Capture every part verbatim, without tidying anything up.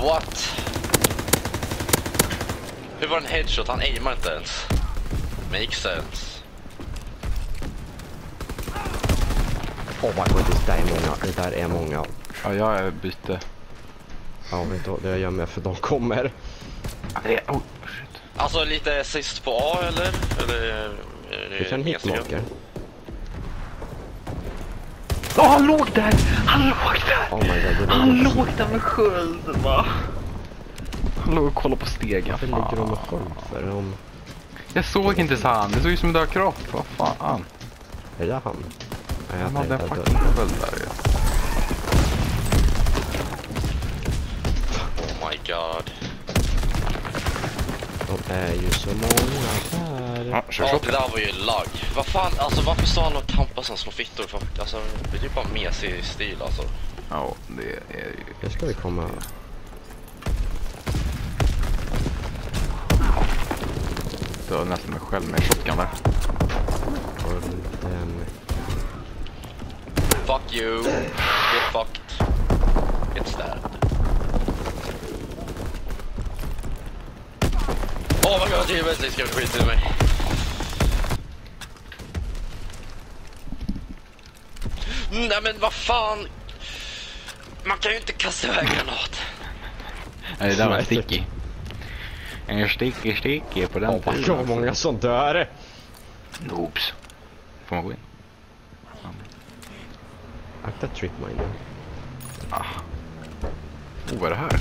What? Hur var en headshot? Han aimar inte ens. Makes sense. Oh my god, det där är många. Det där är många. Ja, jag är byte. Ja, vet du, det gör jag för de kommer. Ja, det är... Oh, shit. Alltså lite assist på A eller? Eller är det Det kan hitmarker. Åh, oh, han låg där! Han låg där! Oh my god, han låg där med sköld, va? Han låg och kollade på stegen. Varför ligger de med sköld för dem? Jag såg inte så han. Det såg ju som en död kropp. Vad fan? Är det han? Nej, jag Han hade en tänkte fucking att sköld där ju. Oh my god. de är ju så många där. Ja, kör Ja, så. det där var ju lag. Vad fan, alltså varför står han och kampar som små fittor? För, alltså, det är ju bara mesig stil alltså. Ja, det är ju... Det ska vi komma... Du har nästan mig själv med shotgun där. Och den... Fuck you. Get fucked. Get stabbed. Oh my god, helvete, ska vi skita i mig. Nej men vad fan. Man kan ju inte kasta iväg granat. Nej, det där var en sticky. En sticky sticky på den Åh, vad tiden. oh, många som dör. Noobs. Får man gå in? Akta tripminer. Ah. Oh, vad är det här?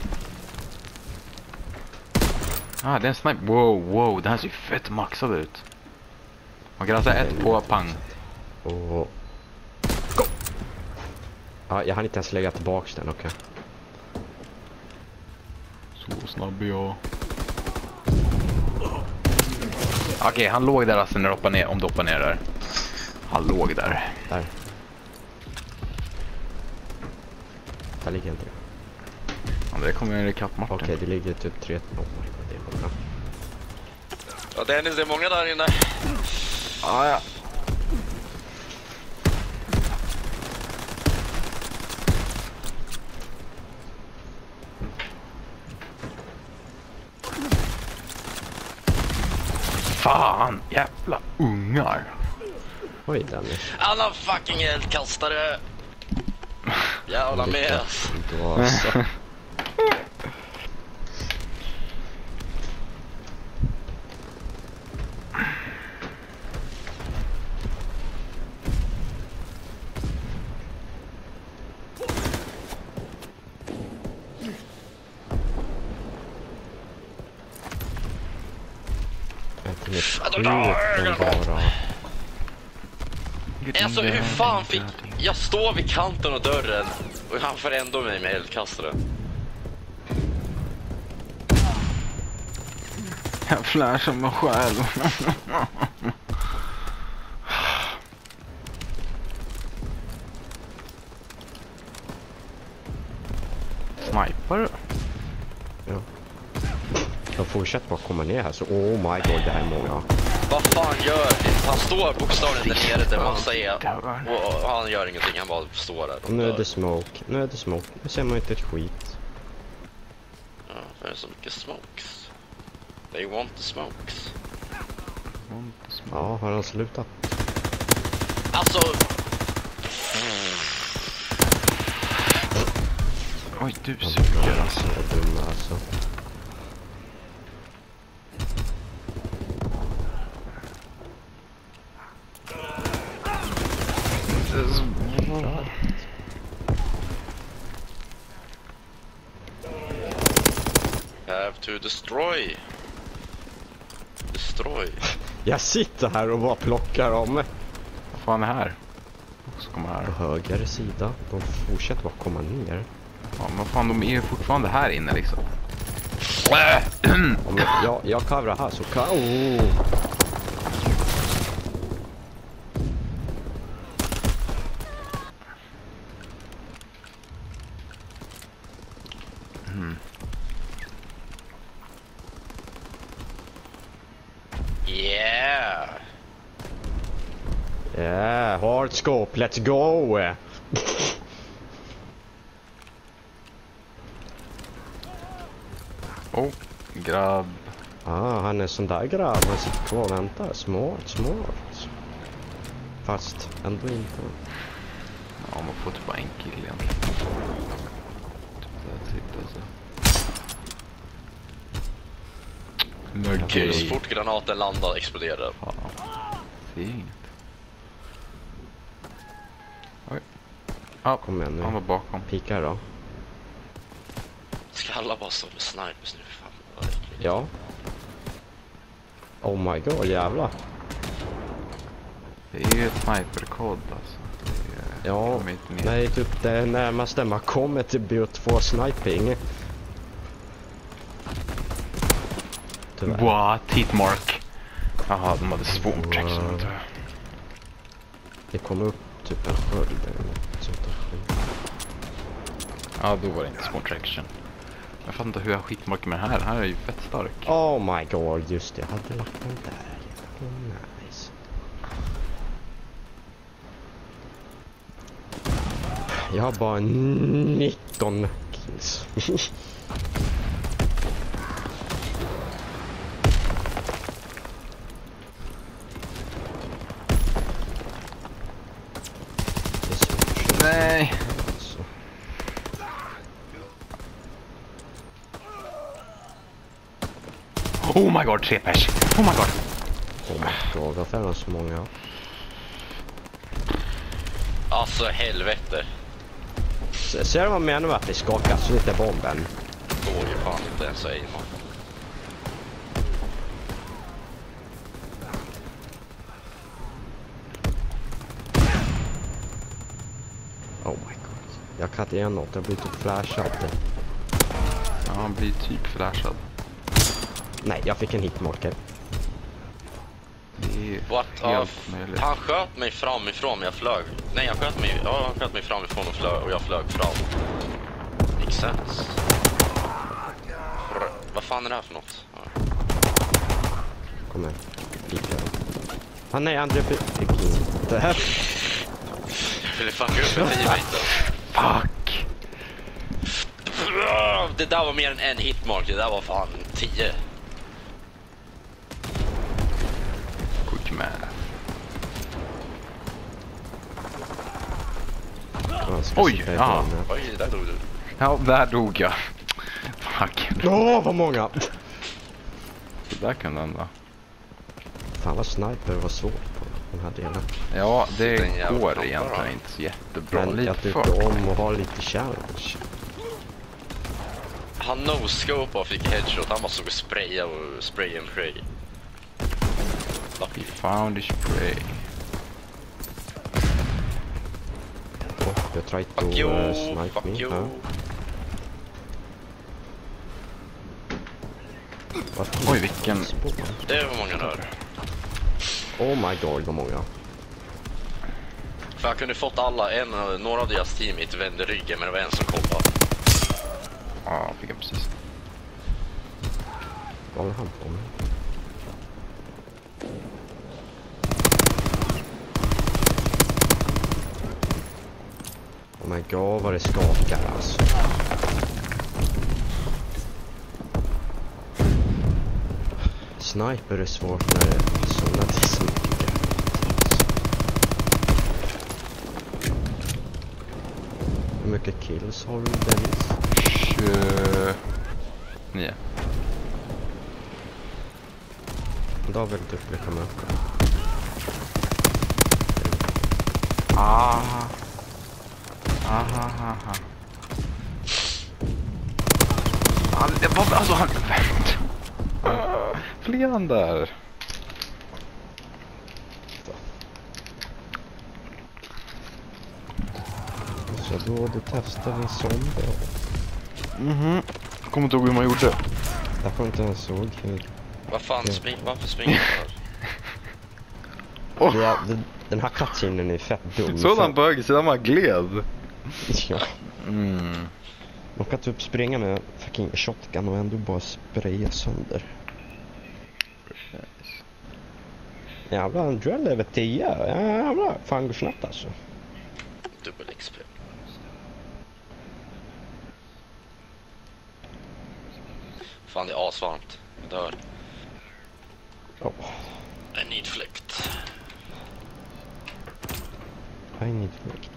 Ah, det är en snipe. Wow, wow. Den här ser ju fett maxad ut. Man kan alltså ett på pang. Och... Go! Ja, jag hann inte ens lägga tillbaks den, okej. Okay. Så snabb är jag. Okej, okay, han låg där alltså när du hoppade ner, om du hoppade ner där. Han låg där. Där. Där ligger inte. Ja, det kommer en katt, Martin. Okej, okay, det ligger typ tre... Oh my god, det är många. Ja, Dennis, det är många där inne. Ah, ja. Fan, jävla ungar. Oj, Dennis. Alla fucking eldkastare. Jävla mes. Då alltså. Alltså hur fan fick... Jag står vid kanten av dörren och han får ändå mig med eldkastare. Jag flashar mig själv. Sniper? Ja. Jag fortsätter bara komma ner här så... Oh my god, det här är många. Vad fan gör det? Han står bokstavligen där nere där man säger och, och han gör ingenting, han bara står där. Och nu är det smoke, nu är det smoke. Nu ser man inte ett skit. Ja, för det är så mycket smokes. They want the smokes. Ja, har han slutat? Alltså... Oj, du suger alltså. Det är dumma alltså. Have to destroy. Destroy. Jag sitter här och bara plockar om. Vad fan är här? Så kommer här. På höger sida. De fortsätter bara komma ner. Ja, men vad fan, de är ju fortfarande här inne liksom. Om jag, jag, jag coverar här så kan... Oh. Mm. Yeah. Yeah, hard scope, let's go! Oh, grabb. Ah, han är en sån där grabb. Han sitter kvar och väntar. Smart, smart. Fast ändå inte. Ja, man får typ bara en kill egentligen. Typ det, typ det så. Okej, så fort granaten landar exploderar. Ja, det är inget. Oj. Ja, Kom igen nu. han var bakom. Pika då. Ska alla bara stå med snipers nu? Fan, vad äckligt. Ja. Oh my god, jävlar. Det är ju ett sniper-kod alltså. Det är, Ja, kommer inte ner. nej, typ det närmaste man kommer till B O två sniping. Tyvärr. What? Hitmark. Jaha, de hade spawn tracks. Wow. Det kom upp typ en sköld eller något sånt där skit. Ja, då var det inte spawn traction. Jag fattar inte hur jag skitmark med den här. Den här är ju fett stark. Oh my god, just det. Jag hade lagt den där. Oh, nice. Jag har bara nitton kills. Nej. Alltså. Oh my god, tre pers. Oh my god. Oh my god, varför är det så många? Alltså helvete. Se- Ser du vad jag menar med att vi skakar så lite bomben? Går ju fan inte ens att aima. Oh my god. Jag kan inte göra något, jag blir typ flashad. Ja, han blir typ flashad. Nej, jag fick en hitmarker. Det är What? Ja, helt f- möjligt. han sköt mig framifrån men jag flög. Nej, han sköt mig, ja, han sköt mig framifrån och, flög, och jag flög fram. Makes sense. R- vad fan är det här för något? Ja. Kom igen. Pika då. Han nej, André fick inte. Jag ville fucka upp en teammate. Fuck! Det där var mer än en hitmark, det där var fan tio. Quick man. Han ska Oj, sitta i ja. hörnet. Oj, där dog du. Ja, där dog jag. Fuck. Åh, vad många! Det där kunde hända. Fan vad sniper var svårt på den här delen. Ja, Den det jävla går knoppar, egentligen då. inte så jättebra. Men Lite jag för. tycker om att ha lite challenge. Han no-scope och fick headshot, han bara såg och spraya och spray and pray. We found the spray. Oh, jag tried to Fuck you, uh, snipe fuck me. you. Huh? What? Oj, vilken... Det var många där. Oh my god, vad många. För jag kunde fått alla, en, några av deras teammate vände ryggen men det var en som kollade. Ja, fick jag precis. Vad håller han på med? Oh my god, vad det skakar alltså. Sniper är svårt när det är sådana till så mycket. Hur mycket kills har du, Dennis? tjugonio. Då har väl du lika mycket. Ah. Aha, aha. Han, det var alltså han... Fler han där. Så då, då testar vi zombie. Mhm. Kommer inte ihåg hur man gjorde. Jag får inte ens såg hur... Vad fan, spring, varför springer du här? Oh. Det är, den, den här cutscenen är fett dum. Sådan på högersidan man gled. Ja. Mm. Man kan typ springa med fucking shotgun och ändå bara spraya sönder. Jävlar, en drill över tio. Jävlar, fan går snabbt alltså. Dubbel X P. Fan, det är asvarmt. Jag dör. Oh, I need flykt. I need flykt.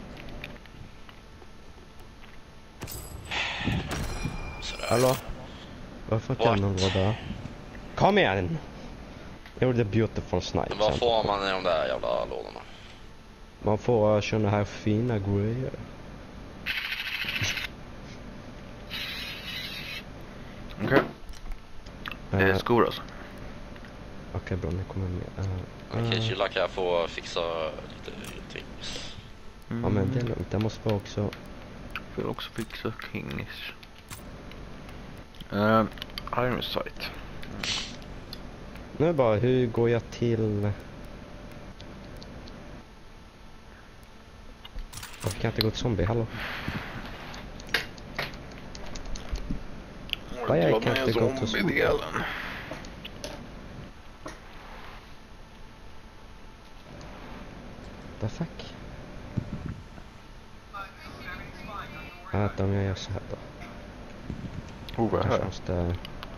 Sådär. Hallå? Varför får jag någon där? Kom igen! Jag gjorde beautiful snipe. Vad får man i de där jävla lådorna? Man får uh, såna här fina grejer. Okej. Okay. Det är Uh, skor alltså. Okej, okay, bra, nu kommer jag med. Uh, Okej, okay, uh, chilla, kan jag få fixa lite things? Ja, men det är lugnt. Jag måste bara också... Jag vill också fixa Kings. Uh, Iron Sight. Nu är bara, hur går jag till... Varför kan jag inte gå till zombie? Hallå? Vad jag kan inte gå till zombie? The fuck? Vänta om jag gör så här då. Oh, vad här? Måste...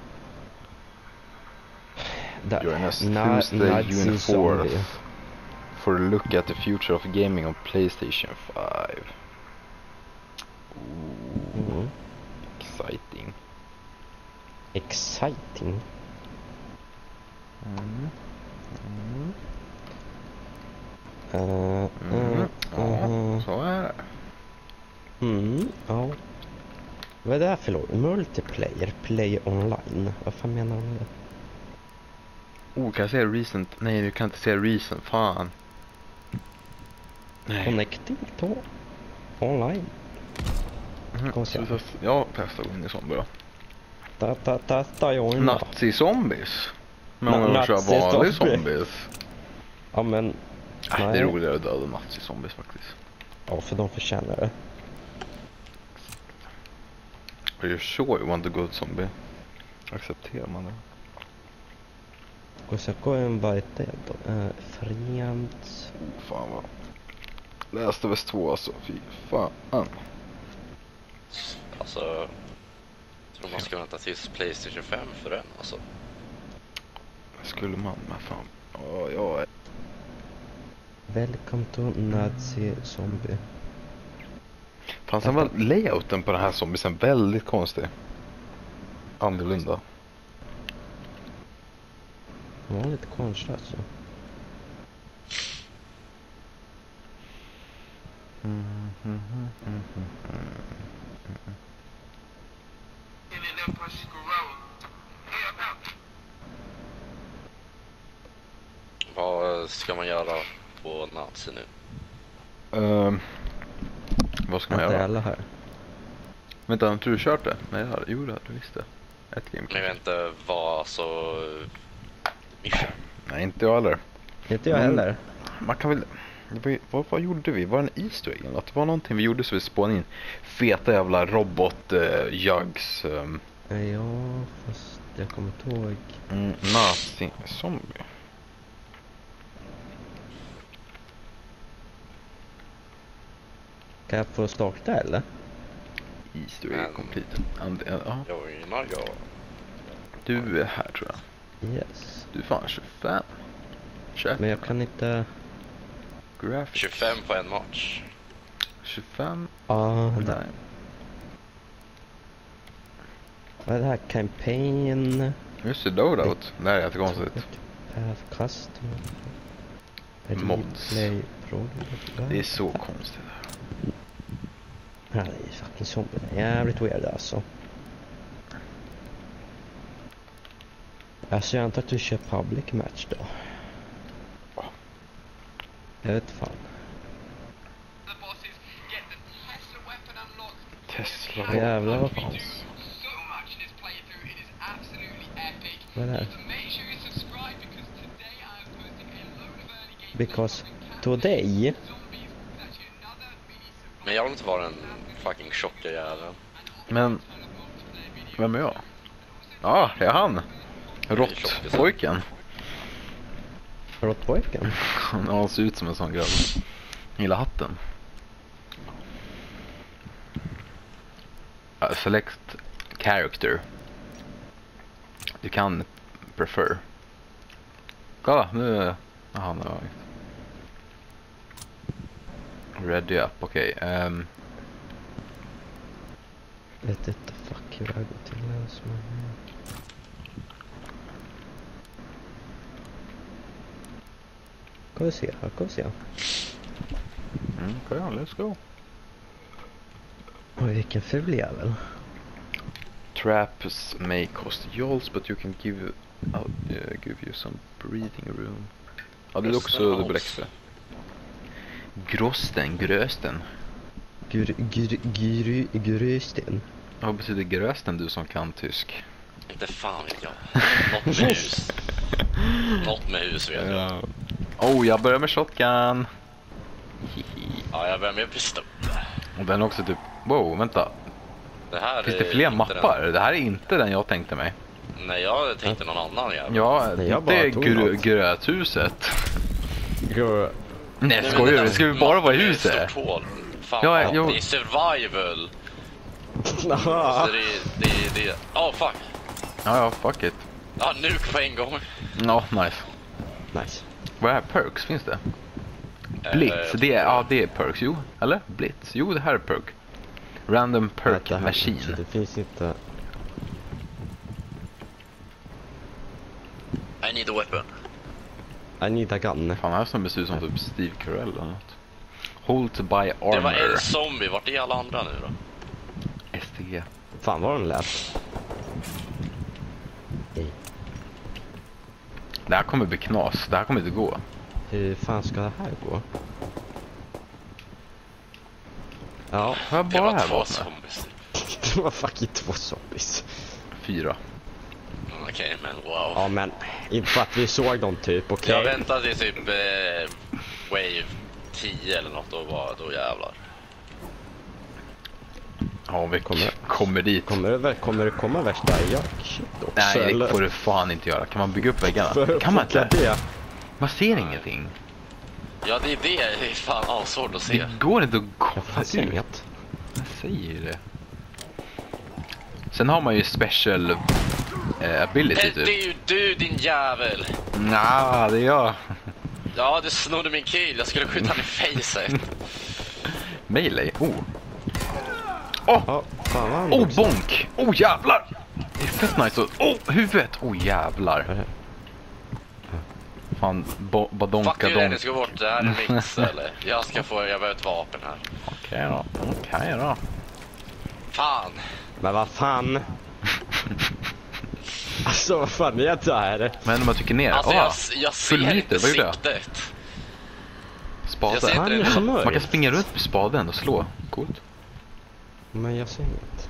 Där. Join us Na Tuesday, June zombie. fourth for a look at the future of gaming on PlayStation five. Ooh, Mm. exciting. Exciting. Mm. Mm. Uh, Mm. uh, Ja, uh, så är det. mm, ja. Vad är det här för låt? Multiplayer, play online. Vad fan menar de med det? Oh, kan jag se recent? Nej, du kan inte se recent. Fan. Nej. Connecting to online. Mm. Kom så. Så, så, ja, testa in i zombie då. Ta ta ta ta jag in. Nazi-zombies. Men Na- om man kör vanlig nazi-zombie. zombies. Ja men Äh, det nej. är roligare att döda nazi-zombies faktiskt. Ja, för de förtjänar det. Are you sure you want to go to zombie? Accepterar man det? Och så går jag en bite då. Uh, Friends. Oh, fan vad. Läste väst två alltså. Fy fan. Alltså, jag tror man ska vänta tills PlayStation fem för den, alltså. Skulle man, men fan. Ja, jag är... Welcome to Nazi Zombie. Fan, sen var layouten på den här zombiesen väldigt konstig. Annorlunda. Det var lite konstigt alltså. Mm, mm, mm, mm, mm. Vad ska man göra på Nazi nu? Uh, vad ska man Inte göra? alla här. Vänta, har inte du kört det? Nej, jag hade, jo det hade du visst det. Ett game. Men jag vet inte vad så... Mission. Nej, inte jag heller. Inte jag Mm. heller. Man kan väl... Vad, vad gjorde vi? Var det en Easter egg eller något? Det var någonting vi gjorde så vi spånade in feta jävla robot uh, jugs. Um, Ja, fast jag kommer inte ihåg. mm, nazi zombie. Kan jag få starta eller? Easter egg Men- complete. And, uh, ja. Joinar jag? Du är här tror jag. Yes. Du är fan tjugofem. tjugoett. Men jag kan inte... Graphics. tjugofem på en match. tjugofem. Ah, Nej. där. Vad är det här? Campaign? Just det, loadout. Det här är jättekonstigt. Path custom. Mods. Replay program. Det är så konstigt. Ja, det är fucking zombie. Jävligt weird alltså. Alltså jag antar att du kör public match då. Ja. Jag vet fan. Tesla. Jävlar vad fan. Vad är det här? Because today... Men jag vill inte vara en fucking tjocka jävel. Men, vem är jag? Ja, det är han. Råttpojken. Råttpojken? Han ser ut som en sån grabb. Gillar hatten. Uh, select character. Du kan prefer. Kolla, nu... Aha, nu har jag... Ready up, okej. Okay. Um... Vet inte fuck hur jag går till ens, men... Kan vi se här, kan vi se. Mm, okej, okay, let's go. Oj, vilken ful jävel. Traps may cost jolts, but you can give, uh, give you some breathing room. Ja, det är också dubbel extra. Grosten, grösten. Gur, gur, gur, grösten. Vad betyder grösten, du som kan tysk? Inte fan vet jag. Något med hus. Något med hus vet jag. Ja. Oh, jag börjar med shotgun. Ja, jag börjar med pistol. Och den är också typ... Wow, vänta. Det här Finns det är fler inte mappar? Den... Det här är inte den jag tänkte mig. Nej, jag tänkte någon annan jävel. Ja, Nej, jag det är bara tog grö något. gröthuset. Grö... Nej, men skojar den du? där Det ska vi bara vara i mappen är huset? ett stort hål. Fan, Ja, ja, jo. det är survival. Så Aha. det är... Det är... Det är... Oh, fuck. Ja, ja, fuck it. Ja, nuke på en gång. Ja, nice. Nice. Vad är perks? Finns det? Blitz, det är, ja, det är perks. Jo, eller? Blitz. Jo, det här är perk. Random perk Vänta, här- machine. Det finns inte... I need a weapon. I need a gun. Fan, här som ser ut som typ Steve Carell eller något. Hold to buy Det var armor. en zombie. Vart är alla andra nu då? S T G. Fan vad den lät. Ej. Det här kommer bli knas. Det här kommer inte gå. Hur fan ska det här gå? Ja, Har jag Det bara var här två vapnet? zombies. det var fucking två zombies. Fyra. Okej, men wow. Ja men, inte för att vi såg dem typ, okej? Jag väntade till typ eh, wave tio eller något och var då jävlar. Ja, om vi Kommer- kommer, kommer dit. Kommer det, väl- kommer det komma värsta jack-shit också? Nej, det eller? får du fan inte göra. Kan man bygga upp väggarna? För- Kan man inte? Det? Man ser ingenting. Ja, det är det. Det är fan avsvårt att se. Det går inte att Jag komma fattar ut. inget. Jag säger det. Sen har man ju special eh, ability Det, det typ. är ju du, din jävel. Nja, det är jag. Ja, du snodde min kill. Jag skulle skjuta han i facet. Melee. Oh. Åh! Ja, fan vad han Oh, också- bonk! Oh, jävlar! Det är fett nice. Åh, oh, huvudet! Oh, jävlar. Fan, bo- Fuck badonka you, Dennis. donk. Ska bort. Det här är mix, eller? Jag ska få... Jag behöver ett vapen här. Okej då, okej då. Fan. Men vad fan? Alltså vad fan är det här? Men om man trycker ner. Alltså, ah, jag, jag ser full inte meter, vad gjorde jag? siktet. Spade. jag ser inte Han det är nu. så Man kan mörkt. springa runt med spaden och slå. Coolt. Men jag ser inget.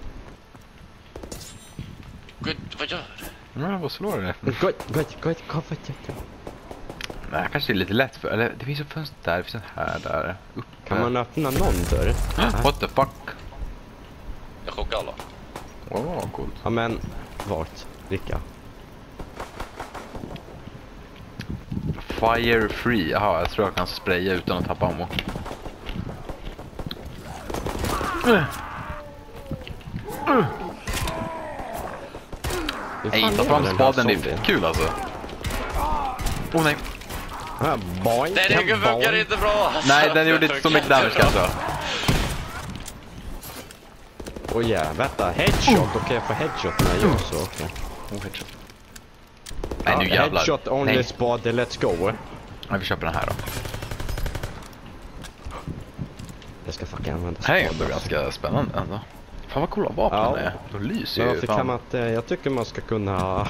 Gud, vad gör du? Men vad slår det? Gott, gott, gott, gott, gott. Nej, kanske är lite lätt för. Eller det finns ett fönster där, det finns en här, där. Uppe. Kan man öppna någon dörr? What the fuck? Jag chockar alla. Wow, coolt. Ja men, vart? Vilka? Fire free. Jaha, jag tror jag kan spraya utan att tappa ammo. Hur Nej, fan ta är fram den här spaden, det är zombien? kul alltså. Oh nej. Ja, boing, Den boing. funkar inte bra. Alltså. Nej, den gjorde inte så mycket damage kanske. Åh ja, vänta, headshot. Okej, jag får headshot när jag gör så, okej. Oh, headshot. Nej, nu Ja, jävlar. headshot only Nej. spade, let's go. Ja, vi köper den här då. Jag ska fucking använda Det här är spaden. ändå ganska spännande ändå. Fan vad coola vapnen Ja. är. De lyser Men ju. varför Fan. kan man inte, jag tycker man ska kunna...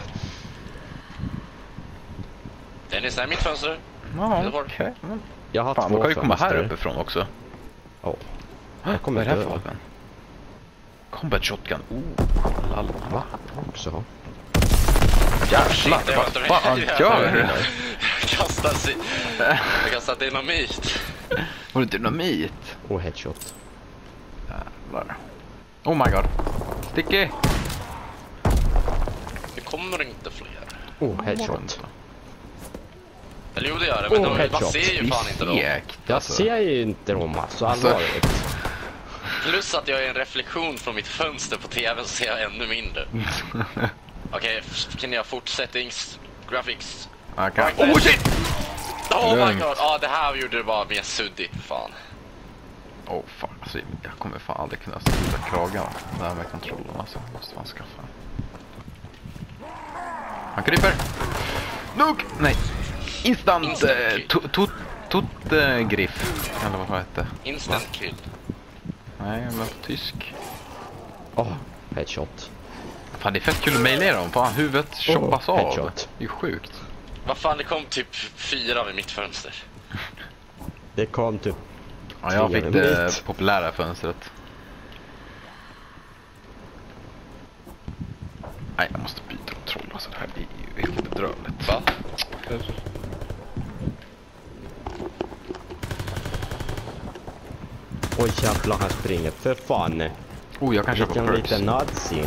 Dennis, det här är mitt fönster. Ja, Det var- okej. Mm. Jag har Fan, två man kan ju komma här fönster. uppifrån också. Ja. Jag kommer Vad är det här dö. för vapen? Combat shotgun. Oh, lalla. Va? Också. Jävlar, Det vad var- fan Jävlar. gör du? Jag kastar sig. Jag kastar dynamit. Var det dynamit? Och headshot. Jävlar. Oh my god. Sticky. Det kommer inte fler. Oh, headshot. Eller jo, det gör det, men Oh, de, man headshot. ser ju fan inte dem. Fegt, Jag alltså. ser ju inte dem alltså, Alltså. allvarligt. Plus att jag är en reflektion från mitt fönster på tvn så ser jag ännu mindre. Okej, kan ni ha fortsättnings... Graphics? Jag kan... Right Oh shit! Oh my Lugnt. god, ja det här gjorde det bara mer suddigt, fan. Åh oh, fan, alltså, jag kommer fan aldrig kunna sluta kraga det här med kontrollen alltså. Måste man skaffa. Han kryper! Nog! Nej! Instant! Instant eh, kill. to- to- Tot eh, griff. Eller vad det hette. Instant kill. Nej, jag var på tysk. Åh, oh, headshot. Fan, det är fett kul att mejla dem. Fan, huvudet choppas av. headshot. Det är sjukt. Vad fan, det kom typ fyra vid mitt fönster. Det kom typ... Ja, jag Tre fick vid det mitt. populära fönstret. Nej, jag måste byta kontroll. Alltså, det här är ju helt bedrövligt. Va? Oj jävlar, han springer. För fan. Oh, jag kan köpa Vilken perks. liten nazi.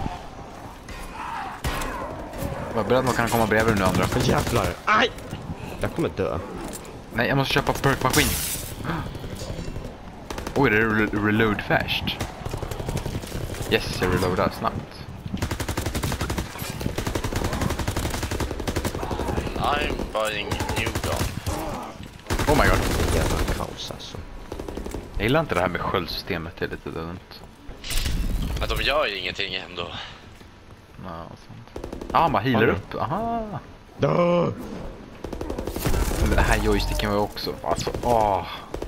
Var beredd, man kan komma bredvid nu andra. Jävlar. Aj! Jag kommer dö. Nej, jag måste köpa perkmaskin. Oj, det är re reload fast. Yes, jag reloadar snabbt. I'm buying new gun. Oh my god. Jävla kaos alltså. Jag gillar inte det här med sköldsystemet, det är lite dumt. Men de gör ju ingenting ändå. Ja, sant. Ah, man healar Ja. upp. Aha. Dö! Men den här joysticken var också, alltså, åh.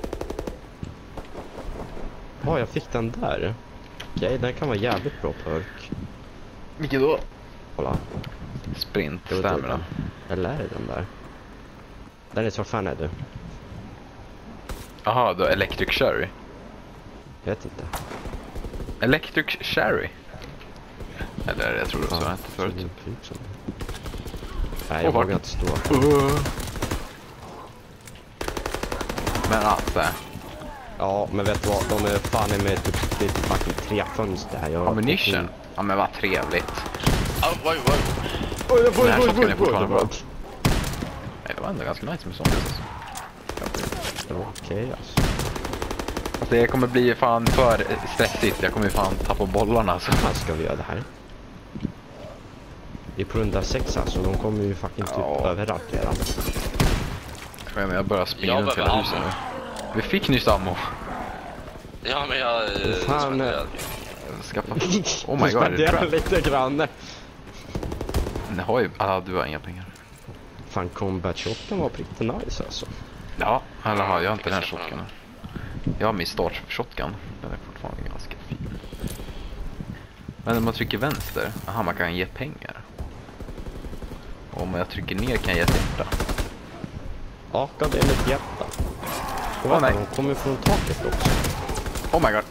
Ja, jag fick den där. Okej, den kan vara jävligt bra perk. Vilket då? Kolla. Sprint, Det var stämmer typ den. den. Eller är det den där? Den är så fan är du. Aha, då Electric Cherry. Jag vet inte. Electric Cherry. Eller jag tror det var så inte förut. så det typ som- Nej, jag Åh, vart- vågar inte stå. Uh. Men alltså, Ja, men vet du vad? De är fan med typ, det är typ fucking tre fönster här. Jag ammunition. Ja, men vad trevligt. Oh, oj, oj. Oj, oj, Den här oj, shotgun oj, är fortfarande oj, bra. oj. Nej, det var ändå ganska nice med sånt. Alltså. Det var okej alltså. Alltså, det kommer bli fan för stressigt. Jag kommer ju fan tappa bollarna alltså. Hur fan ska vi göra det här? Det är på runda sex alltså. De kommer ju fucking typ Ja. överallt redan. Jag vet inte, jag börjar springa Jag runt behöver hela huset ammo. nu. Vi fick nyss ammo. Ja, men jag... eh, Fan, spenderade. Skaffa. Oh my god, är det det är bra? lite grann. Ni har ju... Ah, du har inga pengar. Fan, combat shoten var riktigt nice alltså. Ja, eller har jag inte den här shotgunen. Jag har min start shotgun. Den är fortfarande ganska fin. Men om man trycker vänster, aha, man kan ge pengar. Och om jag trycker ner kan jag ge ett hjärta. Aka det med ett hjärta. Och Åh, vänta, nej. de kommer från taket också. Oh my god.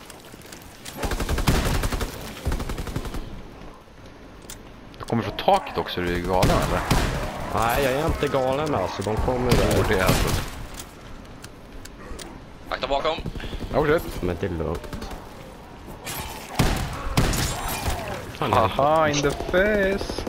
Du kommer från taket också, är du galen eller? Nej, jag är inte galen alltså. De kommer där. Och det är alltså... Akta bakom. Oh shit. Men det är lugnt. Fan, jag- Haha, in the face.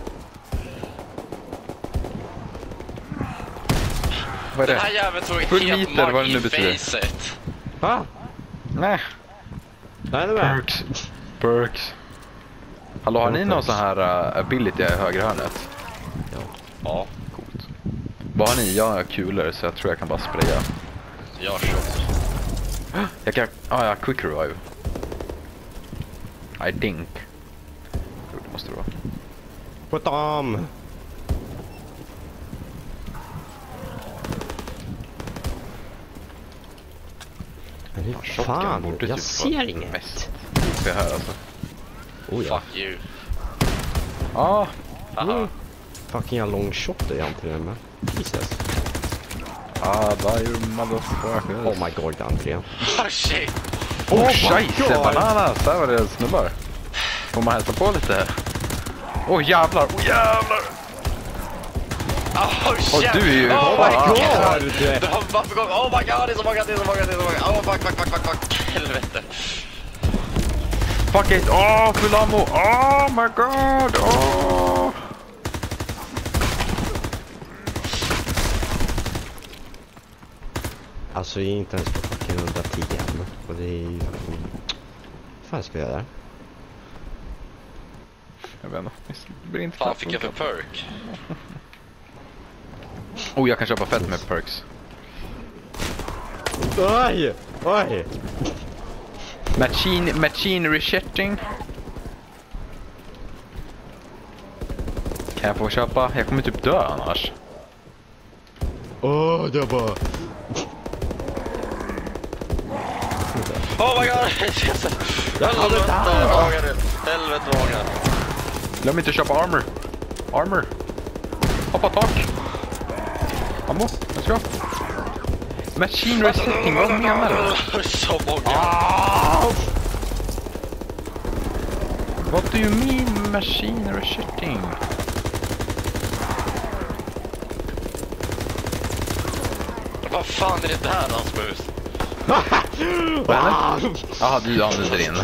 Vad är Den här det? jäveln tog Full helt meter, vad mag det nu i betyder. facet. Va? Nej. Nej, det är Perks. Perks. Hallå, har ni någon sån här uh, ability i högra hörnet? Ja, Coolt. Vad har ni? Jag har kulor så jag tror jag kan bara spraya. jag shot. Jag kan... Ah ja, quick revive. I think. Jo, det måste det vara. Put on! Men hur Shotgun fan? borde Jag typ ser vara inget. mest. Det här alltså. Oh ja. Fuck you. Ah, Haha. Fucking en lång shot är jag inte det med. Jesus. ah, där you motherfuckers. Oh my god, André. Oh shit. Oh, my scheisse, God. bananas! Där var det snubbar. Får man hälsa på lite? Åh oh, jävlar, åh oh, jävlar! Oh shit. du är ju- Oh Oh my my god. God. Det har bara för gång. Oh my god, det är så många, det är så många, det är så många. Oh fuck, fuck, fuck, fuck, fuck. Helvete. Fuck it! Åh, oh, full ammo! Oh my god! Åh! Alltså, jag är inte ens på fucking hundra tio än. Och det är ju fucking... Vad fan ska jag göra? Jag vet inte. Det blir inte Fan knappt fick jag för funkar. perk? Oh, jag kan köpa fett med perks. Oj! Oj! Machine, machine resetting. Kan jag få köpa? Jag kommer typ dö annars. Åh, oh, det bara... Oh my god! Helvete vågar du! Helvete vågar! Glöm inte köpa armor. Armor. Hoppa tak. Ammo, let's go. Machine resetting, vad menar du? Så många! Ah! What do you mean machine resetting? Vad fan är det där Rasmus? Jaha, du använder in.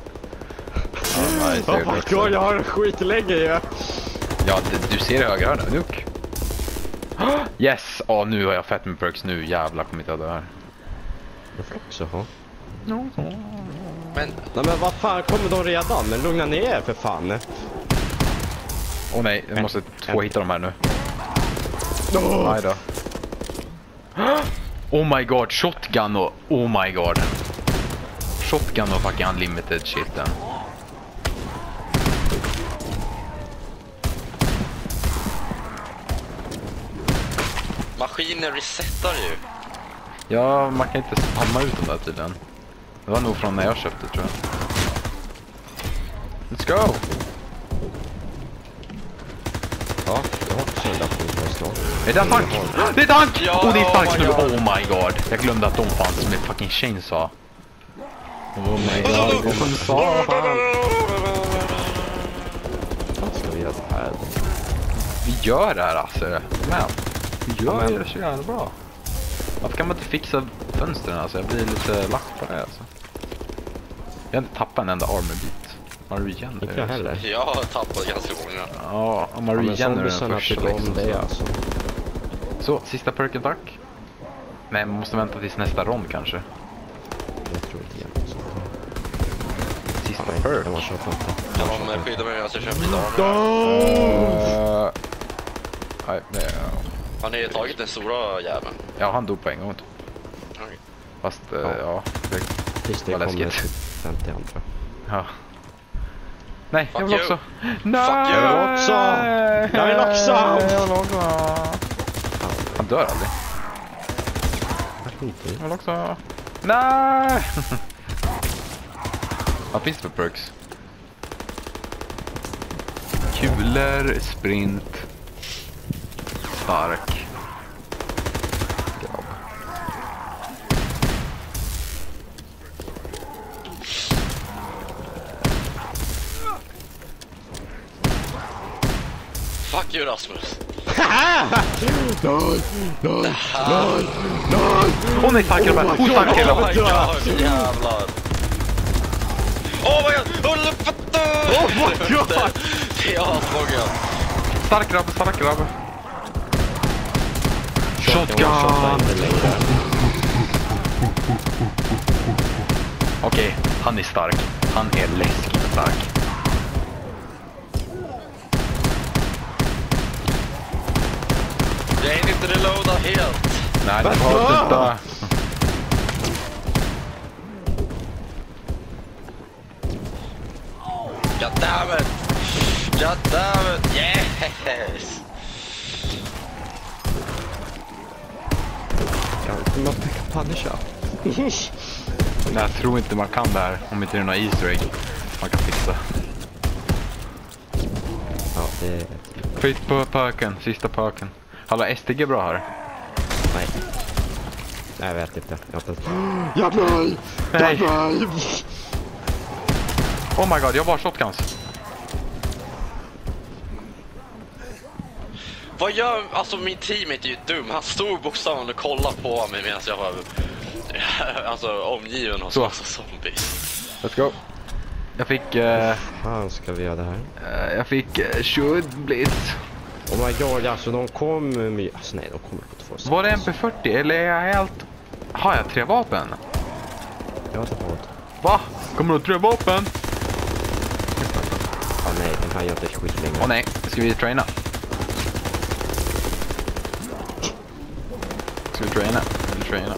Åh my god, jag har skit länge ju. Ja, du, du ser höger hörna, nuck. Yes! Ja, nu har jag fett med perks nu. Jävlar, kommer inte jag dö här. Jag får också ha. No. Men... Nej men vad fan, kommer de redan? Men lugna ner er för fan. Åh oh, nej, jag måste två hitta dem här nu. Oh. Nej då. Oh my god, shotgun och... Oh my god. Shotgun och fucking unlimited shiten. Maskinen resetar ju. Ja, man kan inte spamma ut dem där tydligen. Det var nog från när jag köpte, tror jag. Let's go! Ja, jag har också en lapp på snart. Är det en tank? Det är tank! Ja, oh, det är tank oh nu. my God. Oh my god. Jag glömde att de fanns med fucking chainsaw. Oh my god, de sa fan. Vad ska vi göra det här? Vi gör det här alltså. Men vi gör men- det så jävla bra. Varför kan man inte fixa fönstren alltså? Jag blir lite lack på det alltså. Jag har inte tappat en enda armorbit. Man regenerar. Inte jag heller. Jag har tappat ganska många. Ja, om man Ja, men regenerar den zombiesarna första tycker om liksom, det så. alltså. Så, sista perken tack. Nej, man måste vänta tills nästa rond kanske. Jag tror inte jag. Så. Sista Nej, perk. jag måste köpa inte. Ja, men skydda mig, jag ska köpa lite armor. Uh, nej, nej, ja. Har ni tagit den stora jäveln? Ja, han dog på en gång. Okej. Fast, uh, Ja. ja. Det, Tills det Vad kommer läskigt. till femtio andra. ja. Nej, Fuck jag vill you. också. Nej! Fuck you. Jag vill också. Jag vill också. Jag vill också. Han dör aldrig. Jag skiter i. Jag vill också. Nej! Vad finns det för perks? Kulor, sprint, stark. Grabb. Fuck you Rasmus. Nej, nej, nej, nej. Åh nej, stark grabbar! Oh, stark Oh grabbar! my god, jävlar. Oh my god, hålla fatta! Oh my god. Det är asmånga. Stark grabb, stark grabb! Jag måste köpa Shotgun! inte längre. Okej, han är stark. Han är läskigt stark. Jag hinner inte reloada helt. Nej, det Men var vad? inte. God damn it. God damn it. Yes. Jag kommer att peka punisha. Nej, jag tror inte man kan det här. Om inte det är några Easter egg man kan fixa. Ja, det är... Skit på pöken, sista pöken. Hallå, S T G bra här. Nej. Nej, jag vet inte. Jag har inte... Hjälp mig! Nej. Hjälp mig! Oh my god, jag har bara shotguns. Vad gör... Alltså min teammate är ju dum. Han stod bokstavligen och kollade på mig medan jag var... Alltså omgiven av Så. massa zombies. Let's go. Jag fick... Uh, Fan ska vi göra det här? uh, jag fick uh, should blitz. Oh my god, alltså de kommer med... Alltså nej, de kommer på två sätt. Var det M P fyrtio eller är jag helt... Har jag tre vapen? Jag har inte fått. Va? Kommer du ha tre vapen? Ja nej, den kan jag inte skit längre. Åh nej, ska vi traina? Ska vi traina? Vi traina.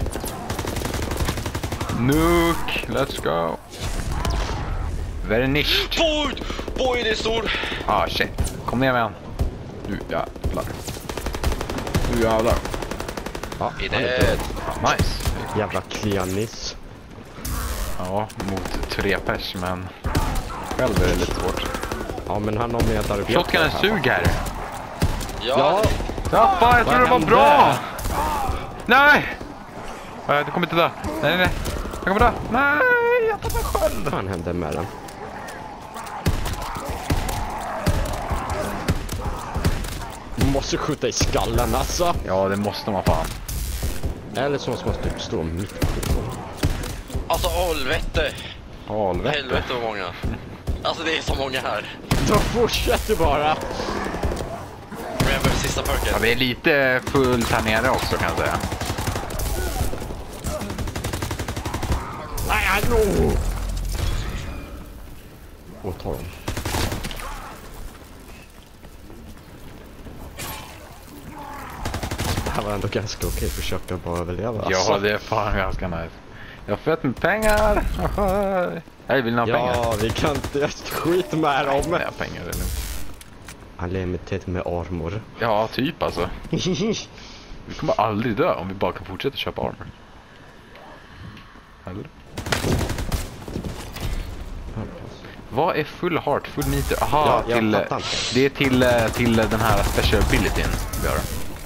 Nuke, let's go. Very niche. Boy! Boy, det är stor! Ah shit, kom ner med han. Nu jävlar. Nu jävlar. Ja, I han är det. död. Ah, nice. Jävla klianis. Ja, mot tre pers, men själv är det lite svårt. Ja, men han har medarbetare. Shotgun är här. sug här. Ja, Ja, fan, jag tror det var hände? bra! Nej! Nej, du kommer inte dö. Nej, nej, nej. Jag kommer dö. Nej, jag tar mig själv. Vad fan hände med den? Du måste skjuta i skallen alltså. Ja, det måste man fan. Eller så måste man typ stå mitt på. alltså helvete. Helvete. Helvete vad många. Alltså det är så många här. Då fortsätter bara. Men jag behöver sista Ja, perken. vi är lite fullt här nere också, kan jag säga. Nej, nej, no! Och ta dem. Det här var ändå ganska okej att försöka bara överleva. Ja, alltså. det är fan ganska nice. Jag har fett med pengar. Hej, vill ni ha pengar? Ja, vi kan inte göra ett skit med dem. Nej, jag har pengar. Eller? Unlimited med armor. Ja, typ alltså. Vi kommer aldrig dö om vi bara kan fortsätta köpa armor. Eller? Vad är full heart, full meter? Aha, Ja, jag till, fattar inte. det är till, till den här special abilityn vi har.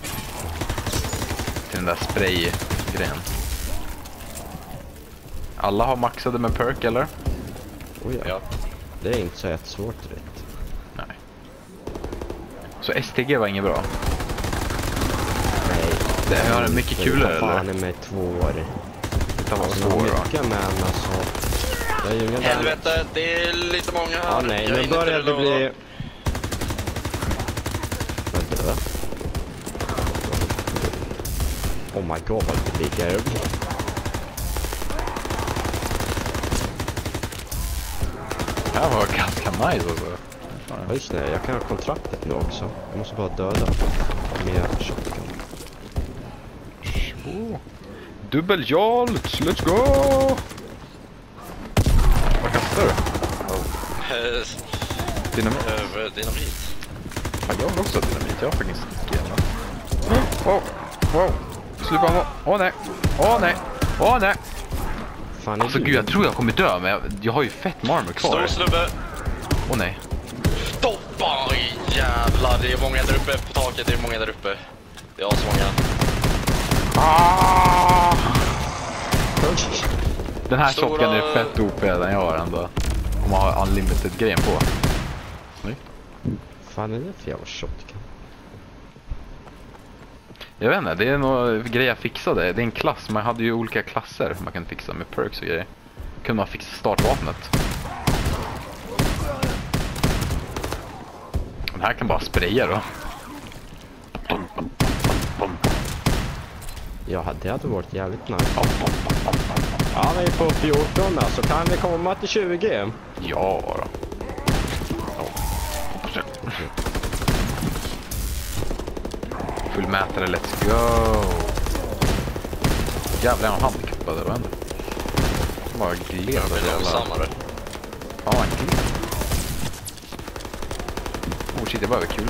Till den där spray-grejen. Alla har maxade med perk, eller? Oh, ja. Ja. Det är inte så jättesvårt rätt. Nej. Så S T G var inget bra? Nej. Det har en mycket kulare, eller? Fan eller? är med två år. Det var Alltså, svår, va? mycket men alltså. Det är ju ingen Helvete, det är lite många här. Ja, nej, Jag nu hinner börjar inte det bli... reloada. Vänta då. Oh my god, vad det ligger. Det här var ganska nice alltså. Ja, just det, jag kan ha kontraktet nu också. Jag måste bara döda med shotgun. Oh. Dubbeljolt, let's go! Vad kastar du? Eh, Dynamit? eh, Dynamit. Ja, jag vill också ha dynamit, jag har faktiskt inte gärna. Wow, wow. Sluta honom. Åh nej, åh nej, åh nej. Fan, är Alltså du? gud, jag tror jag kommer dö, men jag, jag har ju fett med armor Stor kvar. snubbe. Åh nej. Stoppa! Oj, jävlar, det är många där uppe på taket. Det är många där uppe. Det är så många. Ah! Den här Stora- shotgun är fett O P, den jag har ändå. Om man har unlimited-grejen på. Snyggt. Fan är det för jävla shotgun? Jag vet inte, det är några grejer jag fixade. Det är en klass, man hade ju olika klasser man kan fixa med perks och grejer. Kunde man fixa startvapnet. Den här kan bara spraya då. Ja, det hade varit jävligt nice. Ja, vi är på fjorton så kan vi komma till tjugo. Ja då. Fullmätare, let's go. Jävlar, är han handikappad eller vad händer? Bara gled Jag av blir jävla... långsammare. Ja, han gled. Oh shit, det var kul.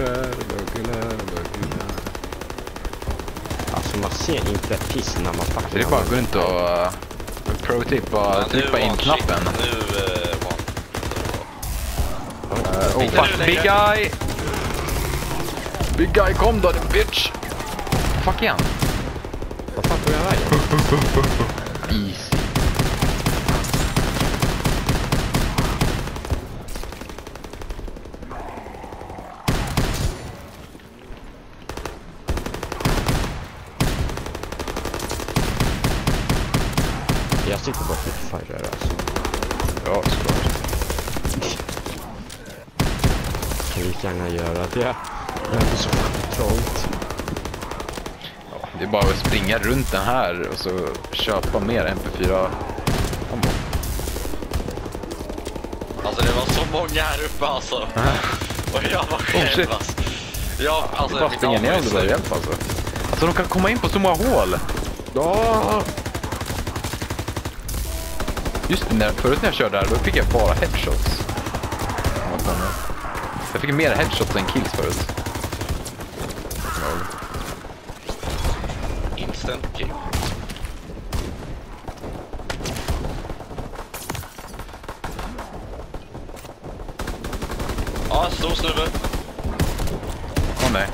Alltså man ser inte ett piss när man faktiskt... Så det är bara att gå runt och... Uh, pro tip, bara Ja, nu trycka in var- knappen. shit, Nu eh, var Uh, oh Inte fuck, nu big längre. guy! Big guy, kom då din bitch! Fuck igen. Vad fan tog jag vägen? Easy. Jag sitter bara på fire alltså. Ja, såklart. Kan lika gärna göra det. Det är inte så trångt. Ja, det är bara att springa runt den här och så köpa mer M P fyra. Alltså det var så många här uppe alltså. Och jag var själv, shit. alltså. Ja, alltså, Det bara min springer ner arm om är du behöver slut. hjälp alltså. Alltså de kan komma in på så många hål. Ja. Just när, förut när jag körde där, då fick jag bara headshots. Jag fick mer headshots än kills förut. Instant kill. Ja, stor snubbe. Åh nej.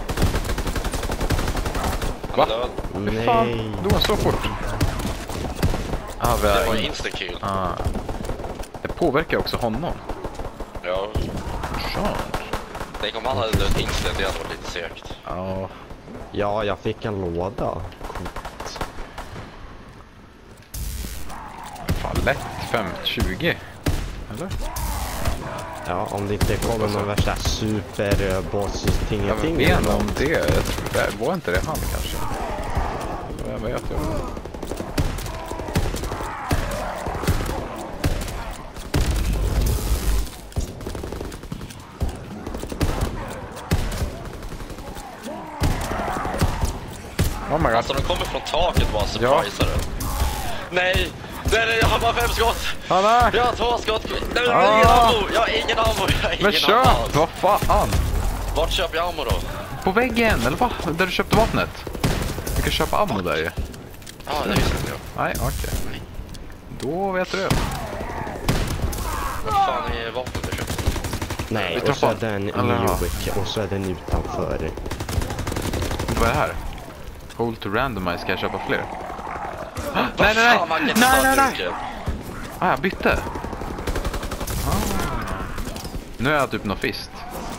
Va? Död. Hur fan? Nej. Då var så fort. Ah, vi Det var har... instant kill. Ah. Det påverkar också honom. Ja. Skönt. Tänk om han hade dött instant, det hade varit lite segt. Ja. Ja, jag fick en låda. Fan, lätt. fem tjugo. Eller? Ja, om det inte kommer någon värsta super boss Jag tingeting. vet inte om det. Jag tror det var inte det han kanske. Jag vet jag. Oh my god. Alltså de kommer från taket bara surprisar ja. Nej! Nej, nej, jag har bara fem skott! Han är... Jag har två skott! Nej, jag Ah. har ingen ammo! Jag har ingen ammo! Jag har ingen Men köp! ammo alls. Vad fan? Vart köper jag ammo då? På väggen, eller vad? Där du köpte vapnet? Du kan köpa ammo där ju. Ja, det visste inte jag. Nej, okej. Då vet du. Vad fan är vapnet jag köpte? Nej, Vi tar och så är fan. den Eller, ja. Newick och så är den utanför. Vad är det här? Hold to randomize, ska jag köpa fler? Nej, Vad nej, nej! fan, man kan inte Nej, ta nej, nej! mycket. Ah, jag bytte. Ah. Nu är jag typ någon fist.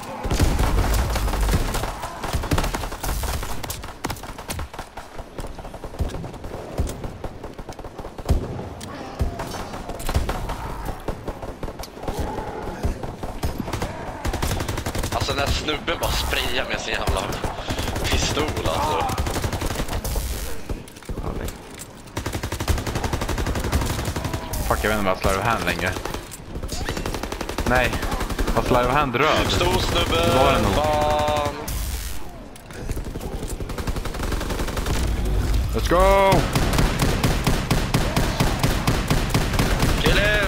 Alltså den här snubben bara sprayar med sin jävla pistol alltså. Ja, nej. Fuck, jag vet inte om jag slår över hand längre. Nej. Vad slår över hand röd? Stor snubbe! Det var det nog. Fan! Let's go! Kill him!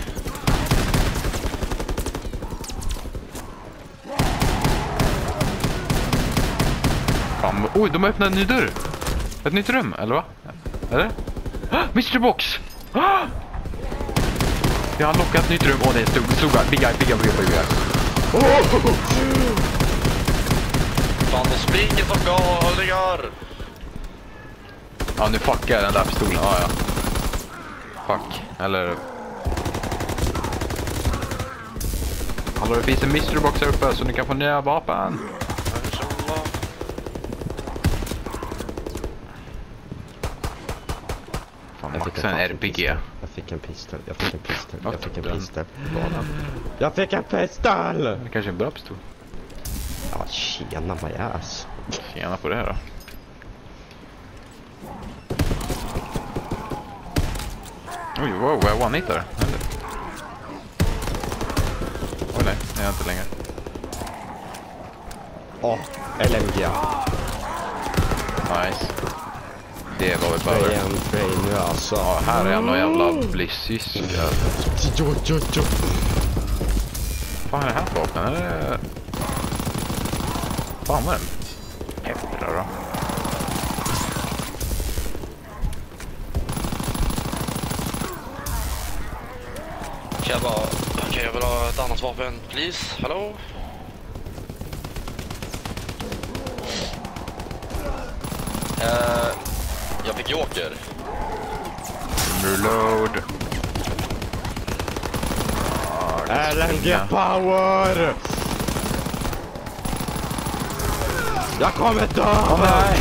Fan, oj, de har öppnat en ny dörr. Ett nytt rum, eller va? Eller? Ah, mister Box! Ah! Jag har lockat ett nytt rum. Åh, det är stort. Stora. Big guy, big guy, big guy, big guy. Oh! Fan, de springer som galningar! Ja, nu fuckar jag den där pistolen. Ah, ja. Fuck. Eller... Hallå, det finns en mystery box här uppe så ni kan få nya vapen. Fan, Jag fick maxa en fan R P G. pistol. Jag fick en pistol. Jag fick en pistol. Ja, Jag fick en den. pistol. Jag fick en pistol! Det kanske är en bra pistol. Ja, tjena my ass. Tjena på det här då. Oj, wow, jag one-hittar. Oj nej, jag är inte längre. Åh, L M G. Nice. Det var vi Spray behöver. en spray nu alltså. Ja, här är en och jävla blissiska. Jo, jo, jo. Vad fan är det här för vapen? Är det... Fan vad är den? Häftigt då. Kan jag bara... Okej, jag vill ha ett annat vapen, please. Hallå? Uh, jag fick joker. Reload. L M G power! Jag kommer dö! Åh nej!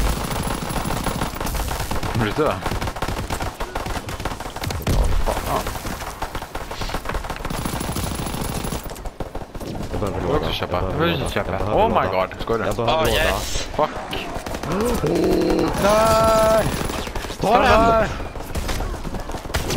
Kommer du dö? Fan. Jag behöver Jag vill låda. också köpa. Jag Jag behöver vill låda. köpa. Jag behöver Oh my låda. god, skojar du? Jag behöver Ah, låda. yes! Fuck. Nej! Ta den!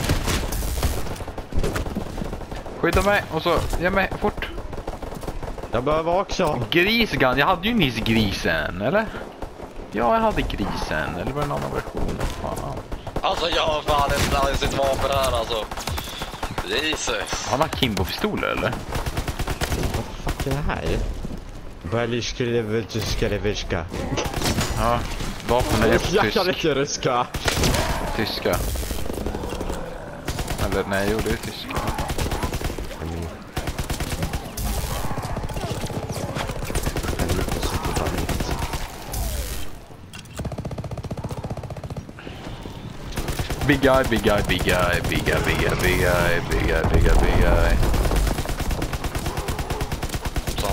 Skydda mig och så, ge mig fort. Jag behöver också. Grisgun, jag hade ju nyss grisen, eller? Ja, jag hade grisen, eller var det en annan version? Fan. Alltså jag har fan inte i sitt vapen här alltså. Jesus. Han har Kimbo-pistoler, eller? Vad fuck är det här? Baliskeleviska. Ja, vapen är på Jag kan tysk. inte ryska. Tyska. Eller nej, jo det är tyska. Mm. Jag är lite så förbannat. Big guy, big guy, big guy, big guy, big guy, big guy, big guy, big guy, big guy. Så.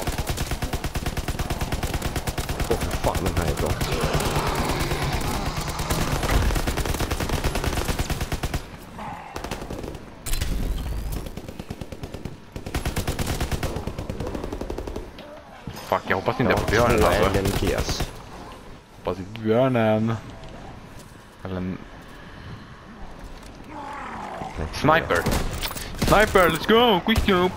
Åh för fan, den här är bra. Fuck, jag hoppas inte Ja, jag får björnen alltså. L M Gs. Hoppas inte björnen. Eller en... Sniper. Sniper, let's go! Quick jump!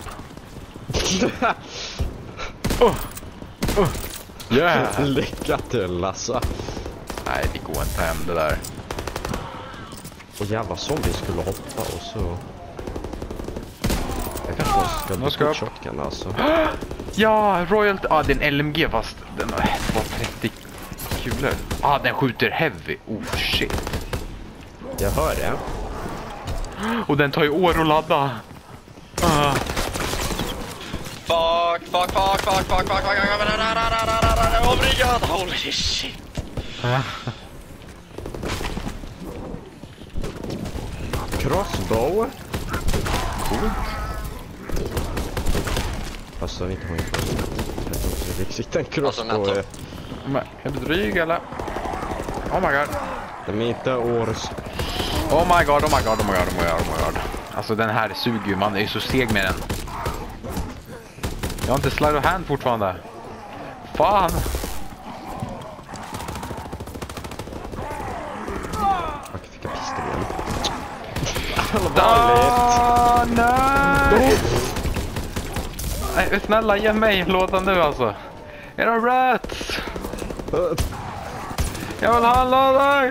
Oh. Oh. Yeah! Lycka till alltså. Nej, det går inte hem det där. Och jävla zombie skulle hoppa och så... Jag kanske måste ska Vad ska byta jag- shotgun alltså. Ja, Royal... Ja, ah, det är en L M G fast den har var trettio kulor. Ah, den skjuter heavy. Oh shit. Jag hör det. Och den tar ju år att ladda. Ah. Fuck, fuck, fuck, fuck, fuck, fuck, fuck, oh my god, holy shit. Crossbow. Coolt. Fast jag inte har en crossbow. Jag tror inte det är riktigt en crossbow. Alltså, är- Men, är du dryg eller? Oh my god. De är inte års. Oh my god, oh my god, oh my god, oh my god, oh my god. Alltså den här suger ju, man är ju så seg med den. Jag har inte slide of hand fortfarande. Fan. Jag fick jag pistol igen. Ah, nej! Nej, snälla ge mig lådan nu alltså. Era rats! Jag vill ha en låda!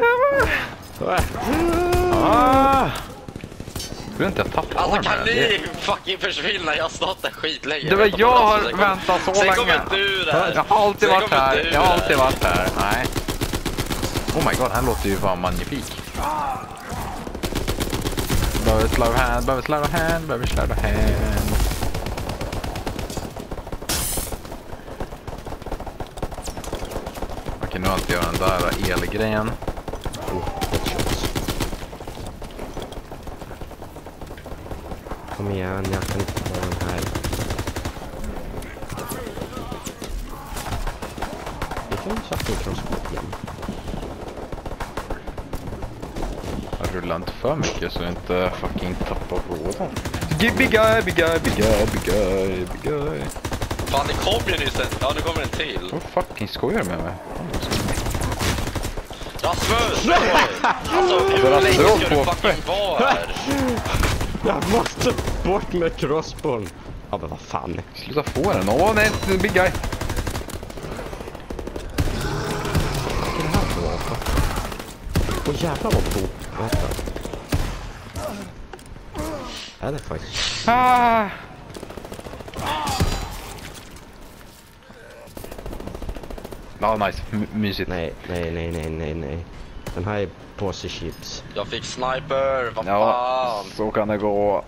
Ah! Hur inte jag tappar Alltså armen? kan Det- ni fucking försvinna? Jag har stått där skitlänge. Det var Vänta på jag det, har alltså, sen kom- väntat så Sen länge. kommer du där. Jag har alltid Sen varit kommer här. du Jag har där. alltid varit här. Nej. Oh my god, han låter ju fan magnifik. Behöver slå hand, behöver slå hand, behöver slå hand. Okej, nu har inte jag den där elgrejen. Oh, headshots. Kom igen, jag kan inte ta den här. Jag kan sätta en crossbow igen. Jag rullar inte för mycket så jag inte fucking tappar råden. Big guy, big guy, big guy, big guy, big guy. Fan, det kom ju nyss en. Ja, nu kommer en till. Vad fucking skojar du med mig? Rasmus! Alltså, hur Rasmus, länge håll ska du på. fucking vara här? Jag måste bort med crossbowen. Ja, men vad fan. Sluta få den. Åh nej, big guy. Vad är det här för vapen? Åh jävlar vad på. Vänta. Ja, det är faktiskt. Ah! Ja, nice. M- mysigt. Nej, nej, nej, nej, nej, nej. Den här är påse chips. Jag fick sniper, vad Ja, fan? så kan det gå.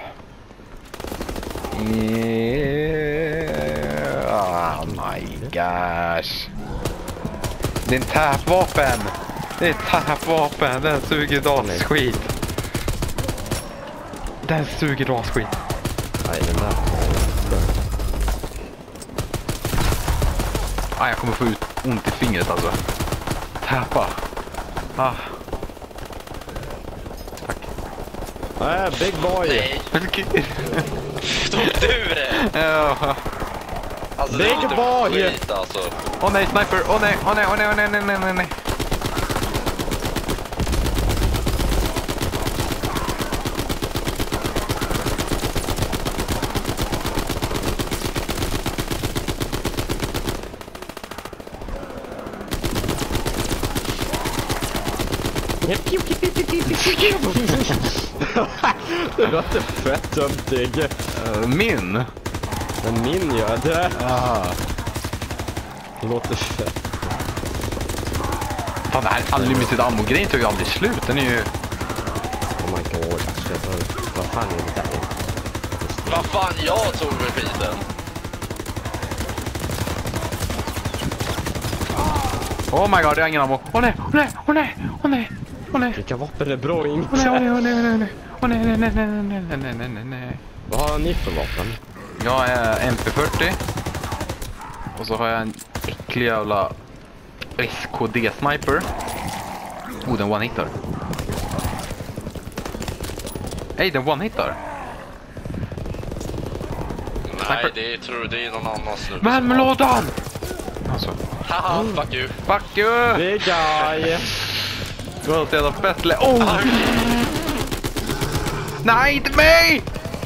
Yeah. Oh my gosh. Det är en tapvapen. Det är ett tapvapen. Den suger dasskit. Den suger dasskit. Nej, den där. Ah, jag kommer få ut ont i fingret alltså. Tappa. Ah. Tack. Nej, big boy. Nej, tog du det? Ja. Alltså, Big det är inte boy. skit alltså. Åh nej, sniper! Åh nej, åh nej, åh nej, åh nej, nej, nej, nej, nej. Det låter fett töntig. Uh, min? Men min gör det. Aha. Det låter fett. Fan, det här unlimited ammo-grejen tar ju aldrig slut. Den är ju... Oh my god, alltså, vad, vad fan är det där? Vad fan, jag tog med skiten. Oh my god, det är ingen ammo. Åh nej, åh nej, åh nej, åh nej, åh nej. Vilka vapen är bra inte? Åh nej, åh nej, åh nej, åh nej, åh nej, nej, nej, nej, nej, nej, nej, nej, nej. Vad har ni för vapen? Jag är M P fyrtio. Och så har jag en äcklig jävla S K D-sniper. Oh, den one-hittar. Hej, den one-hittar. Nej, det tror det är någon annan snubbe. Värmelådan! Alltså. Haha, fuck you. Fuck you! Big guy! Du har alltid jävla bättre. Oh! Nej, inte mig!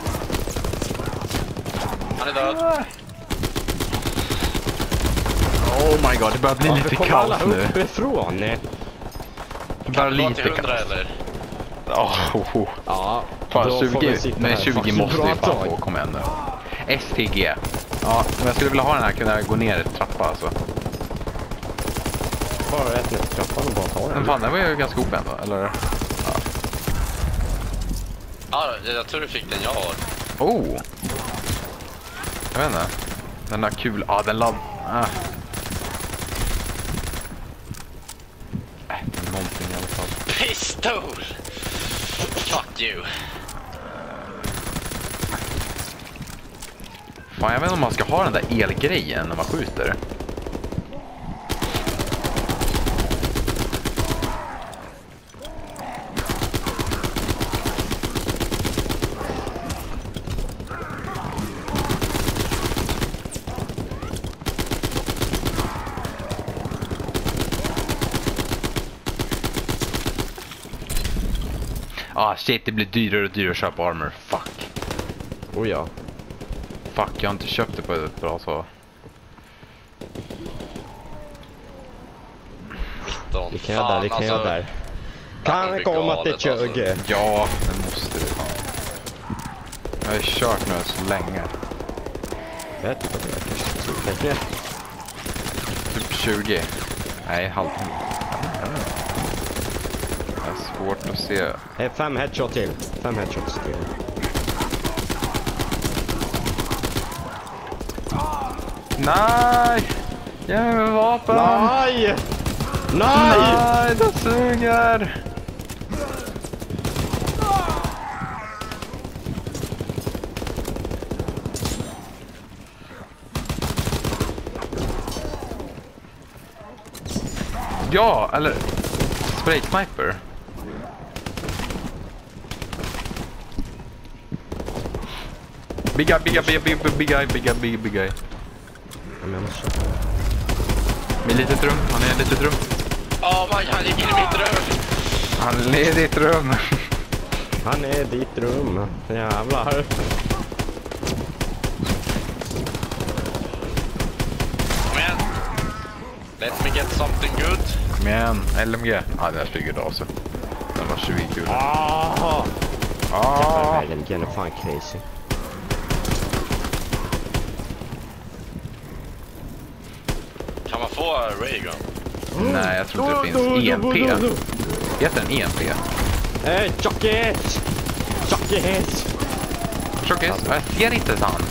Han är död. Oh my god, det börjar bli Ja, lite kommer kaos alla nu. uppifrån? Det börjar Kan det gå lite till hundra kaos. eller? Oh, oh, oh. Ja, Fan, då får vi tjugo, sitta nej, här tjugo faktiskt måste bra vi fan tag. få, kom igen nu. S T G. Ja, om jag skulle vilja ha den här kunde jag gå ner i trappa alltså. Bara rätt ner i trappan och bara ta Men den. fan, den var ju ganska open då, eller? Ja, jag tror du fick den jag har. Oh! Jag vet inte. Den där kul, ja ah, den ladd... Ah. Äh, någonting i alla fall. Pistol! Fuck you. Fan, jag vet inte om man ska ha den där elgrejen när man skjuter. Ah shit, det blir dyrare och dyrare att köpa armor. Fuck. Oh ja. Fuck, jag har inte köpt det på ett bra så. Vi kan göra där, vi kan göra där. Kan blir komma till galet, alltså. tjugo. Ja, det måste det fan. Jag har ju kört nu så länge. Vet du vad det är? Kanske länge. Typ tjugo. Nej, halvtimme. Det är svårt att se. Hey, fem headshot till. Fem headshots till. Nej! Ge mig vapen! Nej! Nej! Nej, det suger! Ja, eller spray sniper. Big guy, big guy, big guy, big guy, big guy, big, big guy. Men jag måste köpa. Med litet rum, han är i ett litet rum. Åh, man, han ligger i mitt rum. Han är i ditt rum. Han är i ditt rum. Jävlar. Kom igen. Let me get something good. Kom igen, L M G. Ja, den här flyger av så. Den var tjugo kul. Ah! Ah. Jävlar, den är fan crazy. Kan man få Raygun? Nej, jag tror inte det finns E M P. Heter den E M P? Hey, Chucket! Chucket! Tjockis? Jag ser inte sant.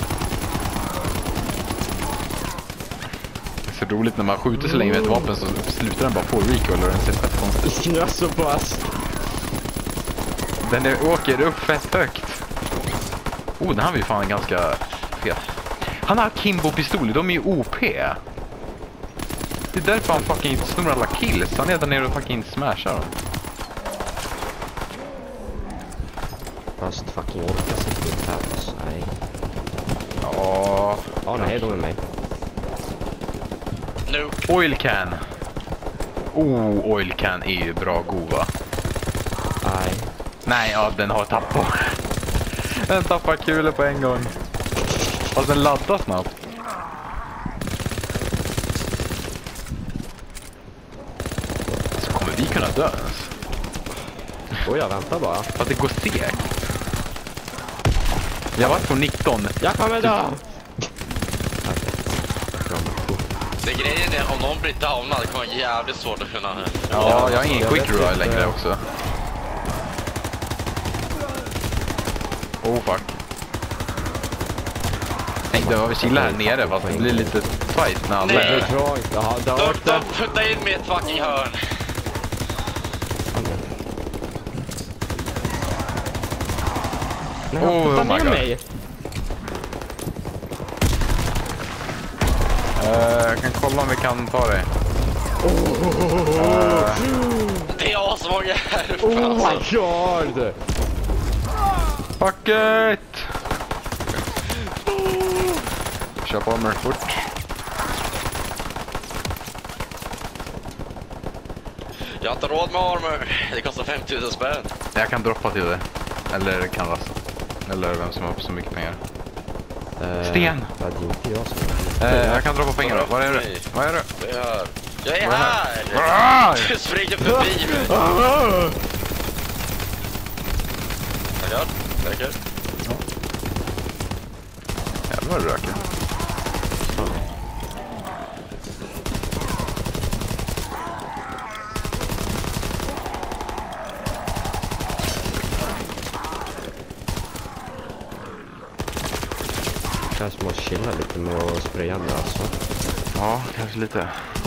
Det är så roligt när man skjuter så länge med ett vapen så slutar den bara få recoil och den ser fett konstigt. Jag så pass. Den är, åker upp fett högt. Oh, den här var ju fan ganska fet. Han har Kimbo-pistoler, de är ju O P. Det är därför han fucking snor alla kills. Han är där nere och fucking smashar dem. Fast fucking orkar sig inte här. Nej. Ja. Ja, nej, de är med. Nuke. Oil can. Oh, oil can är ju bra gova. Nej. Nej, ja, den har tappat. Den tappar kulor på en gång. Fast den laddar snabbt. Så kommer vi kunna dö ens? Och jag väntar bara. För att det går segt. Jag var på nitton. Jag kommer dö! Det grejen är, om någon blir downad, det kommer vara jävligt svårt att kunna... Ja, jag har ingen quick revive längre också. Oh fuck. Tänkte jag vi chillar här nere, fast det blir lite fight när alla Det är är. trångt. Ja, det har De, varit de det. puttar in mig i ett fucking hörn. Nej, Oh, putta oh my ner God. mig. Uh, jag kan kolla om vi kan ta det. Det är asmånga här uppe, Oh my alltså. god! Fuck it! Köp armor fort. Jag har inte råd med armor. Det kostar femtusen spänn. Jag kan droppa till det. Eller kan rasta. Eller vem som har så mycket pengar. Eh, Sten! Ja, det är inte jag som... Eh, jag kan droppa pengar då. Vad är det? Vad är det? Det är här. Jag är Vad är här! Ah! Du springer förbi mig. Tackar. Tackar. Jävlar vad det röker. Kanske måste chilla lite med att spraya nu alltså. Ja, kanske lite.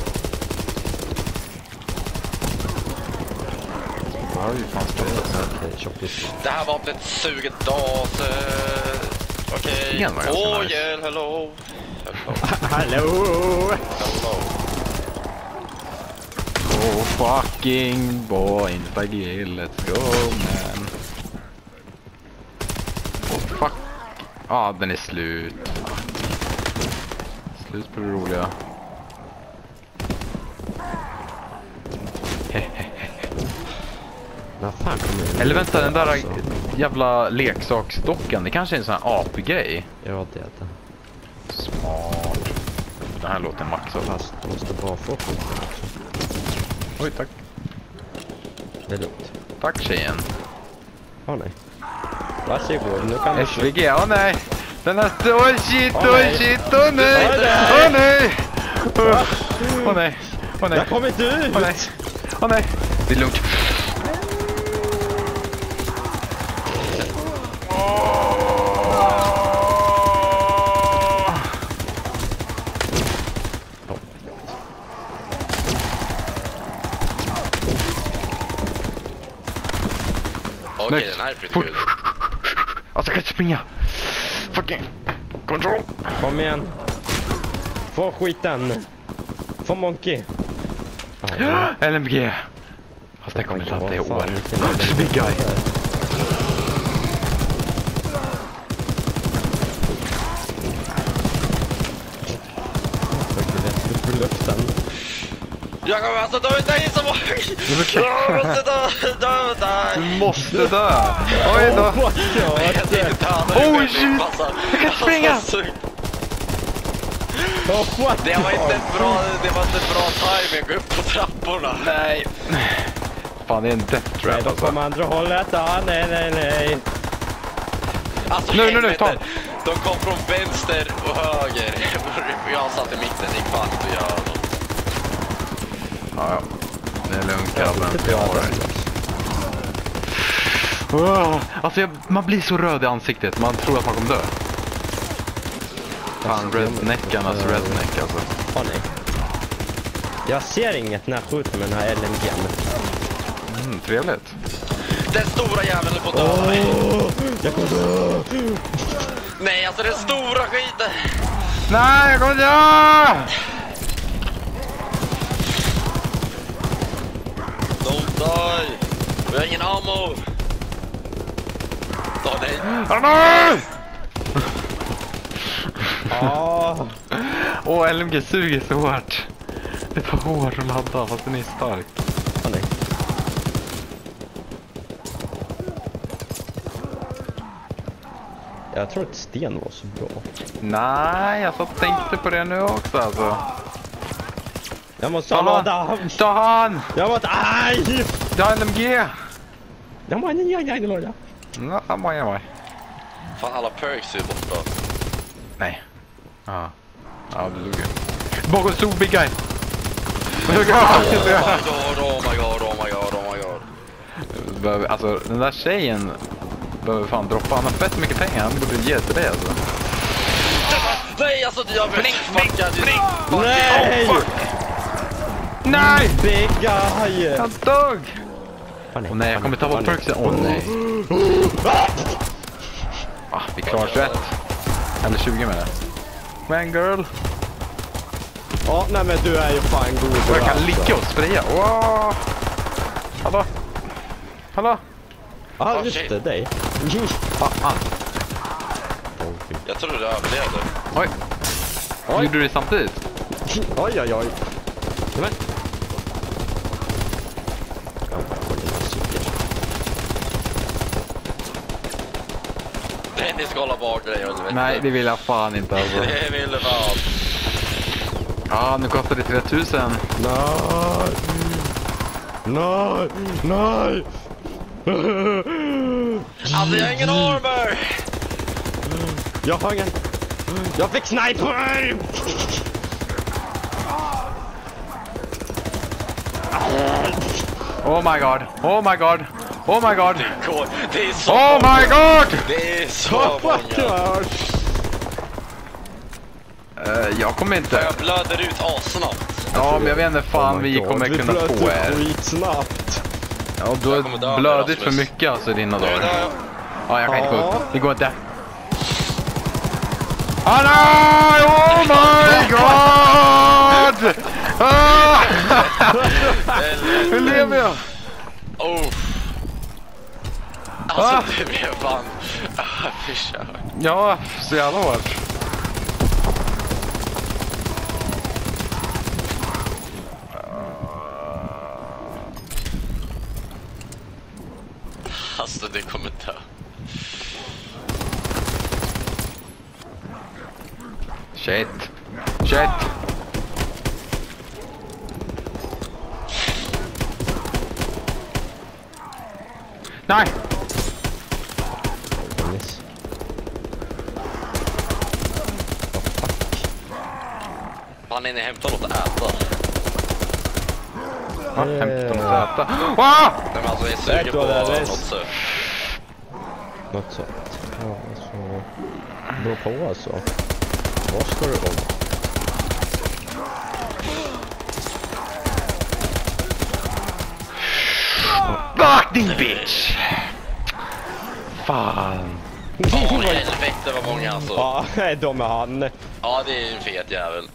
Ja, vi fan spelat. Okej, tjockis. Det här vapnet suger dator. Okej. Igen var ganska Åh, nice. hjälp, hello. Hello. Hallå! Hello. Oh fucking boy, Instagram, let's go man. Oh fuck. Ja, ah, den är slut. Slut på det roliga. När fan kommer det? Eller vänta, den där Alltså. jävla leksaksdockan, det kanske är en sån här apgrej. Ja, det är det. Smart. Den här låter maxad. Fast jag måste bara få skiten också. Oj, tack. Det är lugnt. Tack tjejen. Åh nej. Varsågod, nu kan du... S V G, åh nej! Den här... Åh shit, Åh, åh nej. shit, åh nej! Åh, Åh nej! Åh nej! Åh nej! Jag kommer inte ut! Åh nej! Åh nej! Det är lugnt. Okej, Nej. den här är pretty Fort. good. Alltså jag kan inte springa. Fucking control. Kom igen. Få skiten. Få monkey. Ja, L M G. Fast det kommer inte alltid i vad år. fan, vilken Big guy. upp i luften. Jag kommer alltså dö ut dig som... Jag måste dö, dö där. Du måste dö. Oj då. Oh my god. Jag tänkte inte han Oj, shit. Jag kan springa. Oh, what Det var inte the ett bra, det var inte ett bra timing att gå upp på trapporna. Nej. Fan, det är en death Nej, trap de alltså. kommer andra hållet. Ah, nej, nej, nej. Alltså Nu, nu, nu, ta. helvete. De kom från vänster och höger. Jag satt i mitten, det gick fan inte att göra något. Ja, ja. Det är lugnt grabben. Inte Jag bra har där. det. Oh, alltså jag, man blir så röd i ansiktet. Man tror att man kommer dö. Fan, redneckarnas redneck alltså. Åh nej. Jag ser inget när jag skjuter med den här L M G:n. Mm, trevligt. Den stora jäveln på döda mig. Jag kommer dö. Nej, alltså den stora skiten. Nej, jag kommer dö! Don't die. Vi har ingen ammo. Ta nej. Ah, nej! Ah. Åh, L M G suger så hårt. Det är för hårt att ladda fast den är stark. Åh nej. Jag tror att sten var så bra. Nej, jag satt och tänkte på det nu också alltså. Jag måste Ta han! ladda. Ta han! Jag måste... Aj! Jag har L M G! Ja, men jag jag jag. Ja, maj, maj. Fan, alla perks är borta. Nej. Ja. Ja, det lugg. Bakom stor big guy. Oh my god, oh my god, oh my god, oh my god. Behöver, alltså, den där tjejen behöver fan droppa. Han har fett mycket pengar. Han borde ge till det alltså. Nej, alltså jag vill fucka dig. Nej! Oh, fuck. Nej! Big guy! Han dog! Åh Åh nej, jag kommer ta bort perksen. Åh nej. Ah, vi klarar tjugoett. Eller tjugo med det. Man girl. Ja, nej men du är ju fan god. Jag kan ligga och spraya. Wow. Hallå? Hallå? Ja, Oh, just shit. det, dig. Fan. Jag trodde du överlevde. Oj. Oj. Gjorde du det samtidigt? Oj, oj, oj. Men. Ja, jag får lite cykel. Dennis ska hålla bak dig. Nej, det vill jag fan inte alltså. Det vill du fan. Ja, nu kostar det tre tusen. Nej! Nej! Nej! Alltså jag har ingen armor! Jag har ingen... Jag fick sniper! Oh my god. Oh my god. Oh my god. Det är så Oh många. my god! Det är så många. Uh, jag kommer inte... Jag blöder ut assnabbt. Ja, men jag vet inte fan Oh my vi God, kommer vi kunna blöt få ut er. skitsnabbt. Ja, du Jag kommer dö har med blödigt för Rasmus. mycket alltså dina Nu dagar. dör jag. Ja, jag kan inte gå Ja. upp. Det går inte. Ah, nej! Oh my god! Ah! Hur lever jag? Oh. Ah. Alltså det blev fan... Ah, försök. Ja, så jävla hårt. Alltså det kommer dö. Shit. Shit. Nej! Dennis. Han är inne och hämtar något att äta. Ja, hämta något att äta. Ah! Nej men alltså jag är Säkert sugen på var det något rätt. så. Något sånt. Ja, alltså... Beror på alltså. Vad ska du om? Fuck din bitch! Fan. Åh helvete vad många alltså. Ja, de är han. Ja det är en fet jävel.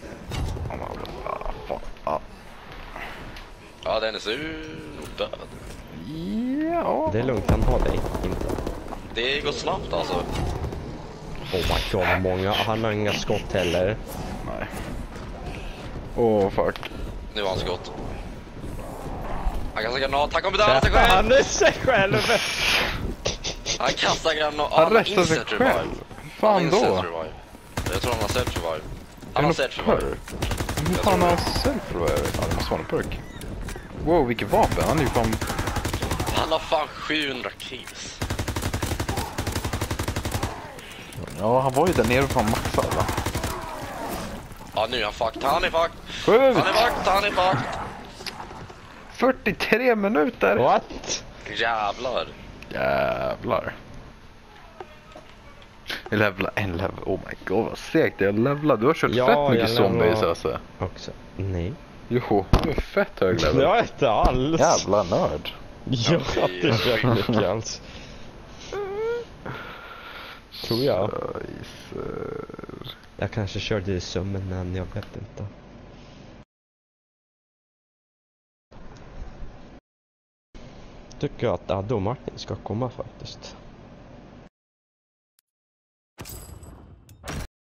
Ja den är sur och död. Ja. Det är lugnt, han har dig. Inte. Det går snabbt alltså. Oh my god, vad många. Han har inga skott heller. Nej. Åh, oh, fuck. Nu har han skott. Han kastar granat, han kommer döda sig Sätta själv! han är sig själv! Han kastar granat, Han har rättar sig instant revive. själv. Han har Fan instant då? revive. Jag tror han har set revive. Han Är har det set något revive. perk? Hur fan har han self-revive? Ja, det måste vara en perk. Wow, vilket vapen. Han är ju fan... Han har fan sjuhundra kills. Ja, han var ju där nere och fan maxad va? Ja nu är han fucked, han är fucked. Sjukt! Han är fucked, han är fucked. fyrtiotre minuter! What? Jävlar. Jävlar. Jag levlar en level. Oh my god vad segt jag levlar. Du har kört Ja, fett mycket jag zombies levlar. alltså. Också. Nej. Jo, du är fett hög level. Jag vet inte alls. Jävla nörd. Jag har inte kört mycket alls. Tror jag. Scheisser. Jag kanske körde i sömmen, men jag vet inte. Tycker jag att Addo och Martin ska komma faktiskt.